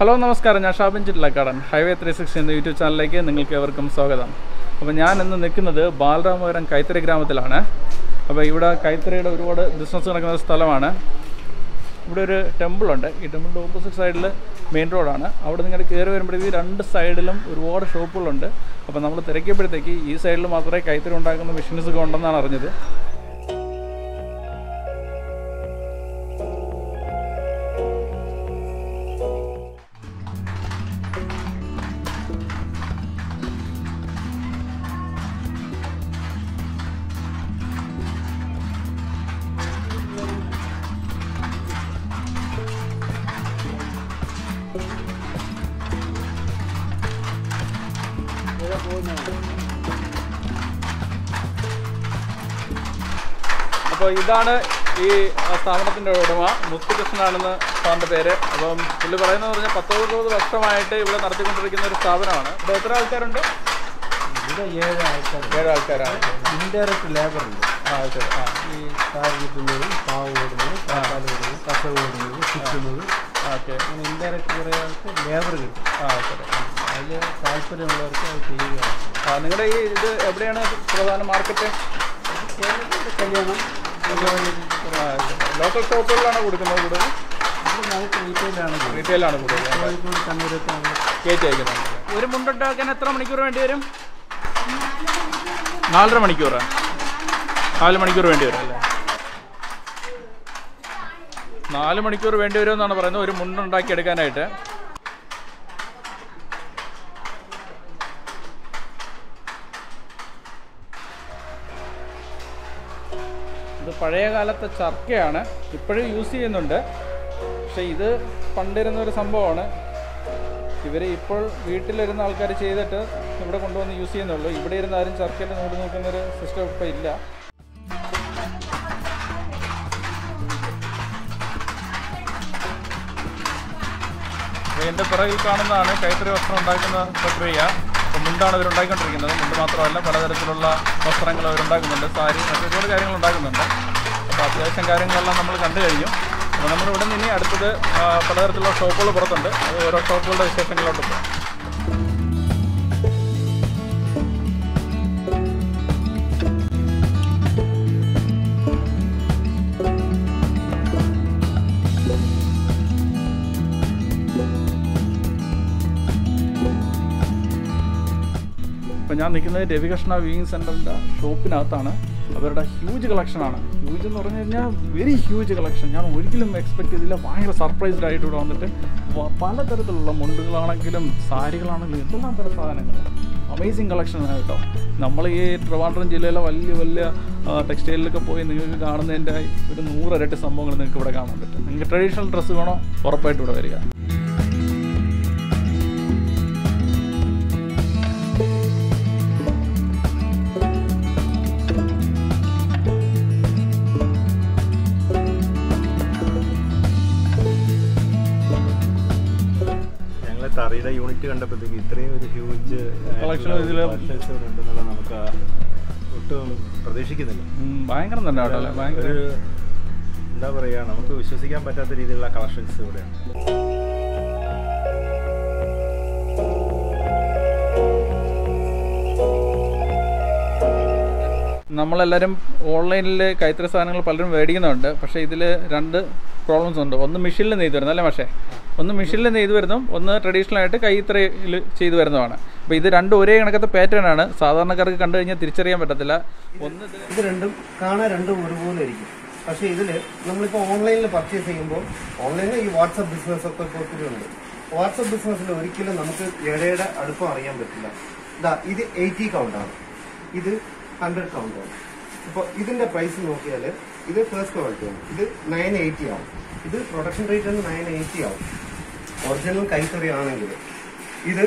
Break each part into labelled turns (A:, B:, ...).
A: Hello നമസ്കാരം, ഞാൻ Shabin ചിറ്റിലക്കാടൻ. Highway 360 എന്ന യൂട്യൂബ് ചാനലിലേക്ക് നിങ്ങൾക്ക് ഏവർക്കും സ്വാഗതം. അപ്പോൾ ഞാൻ ഇന്ന് നിൽക്കുന്നത് ബാലരാമപുരം കൈത്തറി ഗ്രാമത്തിലാണ്. അപ്പോൾ ഇവിടെ കൈത്തറിയുടെ ഒരുപാട് ബിസിനസ് നടക്കുന്ന ഒരു സ്ഥലമാണ്. ഇവിടെ ഒരു ടെമ്പിളുണ്ട്. ഈ ടെമ്പിളിൻ്റെ ഓപ്പോസിറ്റ് സൈഡിൽ മെയിൻ റോഡാണ്. അവിടെ നിങ്ങൾ കയറി വരുമ്പോഴത്തേക്ക് രണ്ട് സൈഡിലും ഒരുപാട് ഷോപ്പുകളുണ്ട്. അപ്പോൾ നമ്മൾ തിരക്കിയപ്പോഴത്തേക്ക് ഈ സൈഡിൽ മാത്രമേ കൈത്തറി ഉണ്ടാക്കുന്ന മെഷീൻസ് ഉണ്ടെന്നാണ് അറിഞ്ഞത്. അപ്പോൾ ഇതാണ് ഈ സ്ഥാപനത്തിൻ്റെ ഉടമ, മുത്തുകൃഷ്ണനാണെന്ന് സാറിൻ്റെ പേര്. അപ്പം പുള്ളി പറയുന്നത് പറഞ്ഞാൽ 10-20 വർഷമായിട്ട് ഇവിടെ നടത്തിക്കൊണ്ടിരിക്കുന്ന ഒരു സ്ഥാപനമാണ്. ഇവിടെ എത്ര ആൾക്കാരുണ്ട്?
B: ഇവിടെ 7
A: ആൾക്കാരാണ്.
B: ഇൻഡയറക്റ്റ് ലേബറുണ്ട്. ഈ കാർ കിട്ടുന്നതും പാവ് ഓടുന്നത്, കാപ്പാൽ ഓടുന്നത്, കസവ് ഓടുന്നത്, ചുറ്റുന്നത്,
A: ഓക്കെ.
B: അങ്ങനെ ഇൻഡയറക്റ്റ് കുറേ ആൾക്ക് ലേബർ കിട്ടും. അതിൽ താല്പര്യമുള്ളവർക്ക് അത് ചെയ്യുകയാണ്.
A: നിങ്ങളുടെ ഈ ഇത് എവിടെയാണ് പ്രധാന മാർക്കറ്റ്?
B: കേരളത്തിൻ്റെ കല്യാണം
A: ലോക്കൽ ഷോപ്പുകളിലാണ് കൊടുക്കുന്നത് കൂടുതൽ?
B: നമുക്ക്
A: റീറ്റെയിലാണ് കൂടുതൽ.
B: കോഴിക്കോട് കണ്ണൂരൊക്കെ
A: കയറ്റി അയക്കുന്നുണ്ട്. ഒരു മുണ്ടുണ്ടാക്കാൻ എത്ര മണിക്കൂർ വേണ്ടി വരും? 4.5 മണിക്കൂർ. 4 മണിക്കൂർ വേണ്ടി വരും അല്ലേ? 4 മണിക്കൂർ വേണ്ടി വരും എന്നാണ് പറയുന്നത് ഒരു മുണ്ടുണ്ടാക്കി എടുക്കാനായിട്ട്. ഇത് പഴയ കാലത്തെ ചർക്കയാണ്, ഇപ്പോഴും യൂസ് ചെയ്യുന്നുണ്ട്. പക്ഷേ ഇത് പണ്ടിരുന്ന ഒരു സംഭവമാണ്. ഇവർ ഇപ്പോൾ വീട്ടിലിരുന്ന ആൾക്കാർ ചെയ്തിട്ട് ഇവിടെ കൊണ്ടുവന്ന് യൂസ് ചെയ്യുന്നുള്ളൂ. ഇവിടെ ഇരുന്ന് ആരും ചർക്കയിൽ നൂല് നോക്കുന്നൊരു സിസ്റ്റം ഇപ്പോൾ ഇല്ല. എൻ്റെ പിറകിൽ കാണുന്നതാണ് കൈത്തറി വസ്ത്രം ഉണ്ടാക്കുന്ന പ്രക്രിയ. അപ്പോൾ മുണ്ടാണ് ഇവരുണ്ടാക്കിക്കൊണ്ടിരിക്കുന്നത്. മുണ്ട് മാത്രമല്ല, പലതരത്തിലുള്ള വസ്ത്രങ്ങൾ അവരുണ്ടാക്കുന്നുണ്ട്. സാരി, മറ്റു ഒരുപാട് കാര്യങ്ങൾ ഉണ്ടാക്കുന്നുണ്ട്. അപ്പോൾ അത്യാവശ്യം കാര്യങ്ങളെല്ലാം നമ്മൾ കണ്ടു കഴിഞ്ഞു. അപ്പോൾ നമ്മൾ ഇവിടെ നിന്ന് ഇനി അടുത്തത് പലതരത്തിലുള്ള ഷോപ്പുകൾ പുറത്തുണ്ട്. അത് ഓരോ ഷോപ്പുകളുടെ വിശേഷങ്ങളിലോട്ട് പോകും. അപ്പോൾ ഞാൻ നിൽക്കുന്നത് രവികൃഷ്ണ വീവിംഗ് സെൻ്ററിൻ്റെ ഷോപ്പിനകത്താണ്. അവരുടെ ഹ്യൂജ് കളക്ഷനാണ്. ഹ്യൂജ് എന്ന് പറഞ്ഞു കഴിഞ്ഞാൽ വെരി ഹ്യൂജ് കളക്ഷൻ. ഞാൻ ഒരിക്കലും എക്സ്പെക്ട് ചെയ്തില്ല. ഭയങ്കര സർപ്രൈസ്ഡ് ആയിട്ട് ഇവിടെ വന്നിട്ട് പലതരത്തിലുള്ള മുണ്ടുകളാണെങ്കിലും സാരികളാണെങ്കിലും എന്തെല്ലാം തരം സാധനങ്ങൾ, അമേസിങ് കളക്ഷനാണ് കേട്ടോ. നമ്മൾ ഈ ട്രിവാൻഡ്രം ജില്ലയിലെ വലിയ വലിയ ടെക്സ്റ്റൈലിലൊക്കെ പോയി നിങ്ങൾക്ക് കാണുന്നതിൻ്റെ ഒരു 100 ഇരട്ടി സംഭവങ്ങൾ നിങ്ങൾക്ക് ഇവിടെ കാണാൻ പറ്റും. നിങ്ങൾക്ക് ട്രഡീഷണൽ ഡ്രസ്സ് വേണോ, ഉറപ്പായിട്ട് ഇവിടെ വരിക.
B: തറിയുടെ യൂണിറ്റ് കണ്ടപ്പോഴത്തേക്ക് ഇത്രയും ഒരു ഹ്യൂജ് ഉണ്ടെന്നുള്ള നമുക്ക് ഒട്ടും പ്രതീക്ഷിക്കുന്നില്ല.
A: ഭയങ്കര തന്നെ കേട്ടോ, ഭയങ്കര
B: എന്താ പറയുക, നമുക്ക് വിശ്വസിക്കാൻ പറ്റാത്ത രീതിയിലുള്ള കളക്ഷൻസ് ഇവിടെയാണ്.
A: നമ്മളെല്ലാവരും ഓൺലൈനിൽ കൈത്തറി സാധനങ്ങൾ പലരും മേടിക്കുന്നുണ്ട്. പക്ഷേ ഇതിൽ 2 പ്രോബ്ലംസ് ഉണ്ട്. ഒന്ന് മെഷീനിൽ നെയ്ത് വരുന്നത് അല്ലേ പക്ഷേ, ഒന്ന് മെഷീനിൽ നെയ്ത് വരുന്നതും ഒന്ന് ട്രഡീഷണലായിട്ട് കൈത്തറിയിൽ ചെയ്തു വരുന്നതാണ്. അപ്പോൾ ഇത് രണ്ടും ഒരേ കണക്കത്തെ പാറ്റേൺ ആണ്. സാധാരണക്കാർക്ക് കണ്ടു കഴിഞ്ഞാൽ തിരിച്ചറിയാൻ പറ്റത്തില്ല.
C: ഇത് രണ്ടും കാണാൻ രണ്ടും ഒരുപോലെ ഇരിക്കും. പക്ഷേ ഇതിൽ നമ്മളിപ്പോൾ ഓൺലൈനിൽ പർച്ചേസ് ചെയ്യുമ്പോൾ, ഓൺലൈനിൽ ഈ വാട്സപ്പ് ബിസിനസ് ഒക്കെ ഒത്തിരി ഉണ്ട്. വാട്സപ്പ് ബിസിനസ്സിൽ ഒരിക്കലും നമുക്ക് ഇഴയുടെ അടുപ്പം അറിയാൻ പറ്റില്ല. ഇത് 80 കൗണ്ടാണ്, ഇത് 100 കൗണ്ടാണ്. ഇപ്പോൾ ഇതിന്റെ പ്രൈസ് നോക്കിയാൽ ഇത് ഫസ്റ്റ് ക്വാളിറ്റിയാണ്. ഇത് 980 ആവും. ഇത് പ്രൊഡക്ഷൻ റേറ്റ് ആണ് 980 ആവും. ഒറിജിനൽ കൈത്തറി ആണെങ്കിൽ ഇത്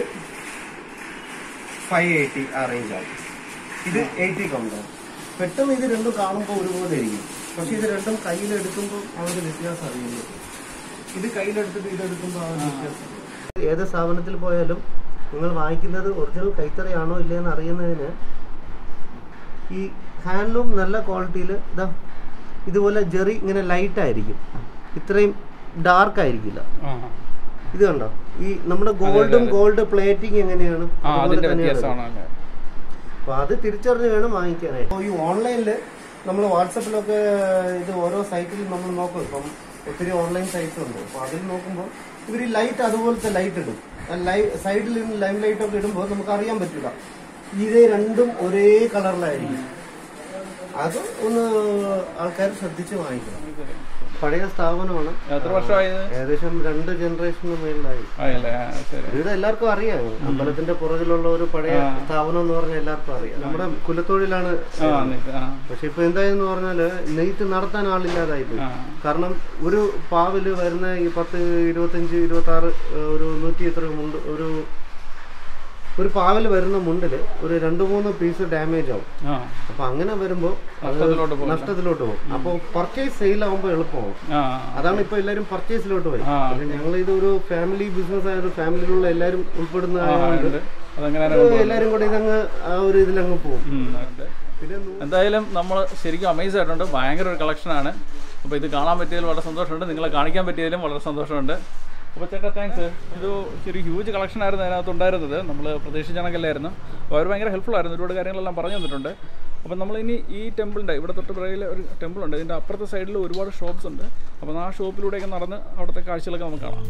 C: 580 ആ റേഞ്ച് ആവും. ഇത് 80 കൗണ്ടാണ്. പെട്ടെന്ന് ഇത് രണ്ടും കാണുമ്പോൾ ഒരുപോലെ ഇരിക്കും. പക്ഷെ ഇത് രണ്ടും കയ്യിലെടുക്കുമ്പോൾ ആ ഒരു വ്യത്യാസം അറിയുന്നു. ഇത് കയ്യിലെടുത്തിട്ട് ഇതെടുക്കുമ്പോൾ ആ ഒരു വ്യത്യാസം. ഏത് സ്ഥാപനത്തിൽ പോയാലും നിങ്ങൾ വാങ്ങിക്കുന്നത് ഒറിജിനൽ കൈത്തറിയാണോ ഇല്ലയെന്ന് അറിയുന്നതിന് ഈ ഹാൻഡ്ലൂം നല്ല ക്വാളിറ്റിയിൽ ഇതാ ഇതുപോലെ ജെറി ഇങ്ങനെ ലൈറ്റ് ആയിരിക്കും, ഇത്രയും ഡാർക്ക് ആയിരിക്കില്ല. ഇത് കണ്ടോ, ഈ നമ്മുടെ ഗോൾഡ് പ്ലേറ്റിംഗ് എങ്ങനെയാണ് അതുപോലെ തന്നെയാണ്. അപ്പൊ അത് തിരിച്ചറിഞ്ഞ് വേണം വാങ്ങിക്കാനായിട്ട്. അപ്പോൾ ഈ ഓൺലൈനിൽ നമ്മൾ വാട്സപ്പിലൊക്കെ ഇത് ഓരോ സൈറ്റിലും നമ്മൾ നോക്കും. ഇപ്പം ഒത്തിരി ഓൺലൈൻ സൈറ്റ്സ് ഉണ്ട്. അപ്പോൾ അതിൽ നോക്കുമ്പോൾ ഇവർ ഈ ലൈറ്റ് അതുപോലത്തെ ലൈറ്റ് ഇടും. സൈഡിൽ നിന്ന് ലൈം ലൈറ്റ് ഒക്കെ ഇടുമ്പോൾ നമുക്ക് അറിയാൻ പറ്റില്ല ഇത് രണ്ടും ഒരേ കളറിലായിരിക്കും. അത് ഒന്ന് ആൾക്കാർ ശ്രദ്ധിച്ച് വാങ്ങിക്കണം. പഴയ സ്ഥാപനമാണ്.
A: എത്ര വർഷമായി?
C: ഏകദേശം 2 ജനറേഷന് മേളിലായി. ഇവിടെ എല്ലാവർക്കും അറിയാം. അമ്പലത്തിന്റെ പുറകിലുള്ള ഒരു പഴയ സ്ഥാപനം എന്ന് പറഞ്ഞാൽ എല്ലാവർക്കും അറിയാം. നമ്മുടെ കുലത്തൊഴിലാണ്. പക്ഷെ ഇപ്പൊ എന്തായെന്ന് പറഞ്ഞാല് നെയ്ത്ത് നടത്താൻ ആളില്ലാതായി പോയി. കാരണം ഒരു പാവില് വരുന്ന ഈ 10, 25, 26 ഒരു 100 എത്ര മുണ്ട് ഒരു പാവൽ വരുന്ന മുണ്ടില് ഒരു 2-3 പീസ് ഡാമേജ് ആവും. അപ്പൊ അങ്ങനെ വരുമ്പോ നഷ്ടത്തിലോട്ട് പോകും. അപ്പൊ പർച്ചേസ് സെയിൽ ആവുമ്പോ എളുപ്പമാവും. അതാണ് ഇപ്പൊ എല്ലാരും പർച്ചേസിലോട്ട് പോയി. ഞങ്ങൾ ഇതൊരു ഫാമിലി ബിസിനസ് ആയത്, ഫാമിലിയിലുള്ള എല്ലാരും ഉൾപ്പെടുന്ന എല്ലാരും കൂടെ ഇതങ്ങ് ആ ഒരു ഇതിലങ്ങ് പോകും.
A: എന്തായാലും നമ്മൾ ശരിക്കും അമേസ് ആയിട്ടുണ്ട്. ഭയങ്കര ഒരു കളക്ഷനാണ്. അപ്പോൾ ഇത് കാണാൻ പറ്റിയതിൽ വളരെ സന്തോഷമുണ്ട്. നിങ്ങളെ കാണിക്കാൻ പറ്റിയതിലും വളരെ സന്തോഷമുണ്ട്. അപ്പോൾ ചേട്ടാ താങ്ക്സ്. ഇത് ഒരു ഹ്യൂജ് കളക്ഷൻ ആയിരുന്നു അതിനകത്ത് ഉണ്ടായിരുന്നത്. നമ്മൾ പ്രതീക്ഷിച്ച കണക്കല്ലായിരുന്നു. അപ്പോൾ അവർ ഭയങ്കര ഹെൽപ്ഫുൾ ആയിരുന്നു. ഒരുപാട് കാര്യങ്ങളെല്ലാം പറഞ്ഞു തന്നിട്ടുണ്ട്. അപ്പോൾ നമ്മളിനി ഈ ടെമ്പിളിൻ്റെ ഇവിടെ തൊട്ട് പിറകിൽ ഒരു ടെമ്പിളുണ്ട്. ഇതിൻ്റെ അപ്പുറത്തെ സൈഡിൽ ഒരുപാട് ഷോപ്സ് ഉണ്ട്. അപ്പോൾ ആ ഷോപ്പിലൂടെയൊക്കെ നടന്ന് അവിടുത്തെ കാഴ്ചകളൊക്കെ നമുക്ക് കാണാം.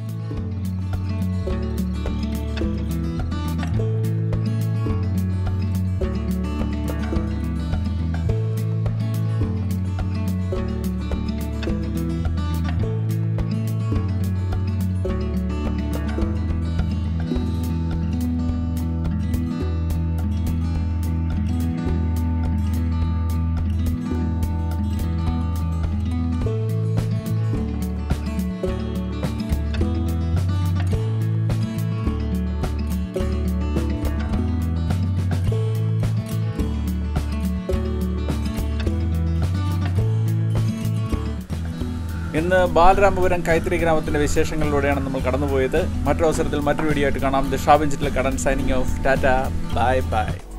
A: ഇന്ന് ബാലരാമപുരം കൈത്തിരി ഗ്രാമത്തിൻ്റെ വിശേഷങ്ങളിലൂടെയാണ് നമ്മൾ കടന്നുപോയത്. മറ്റൊരു അവസരത്തിൽ മറ്റൊരു വീഡിയോ ആയിട്ട് കാണാം. The Shabin Chittilkadan signing off. Tata, bye by.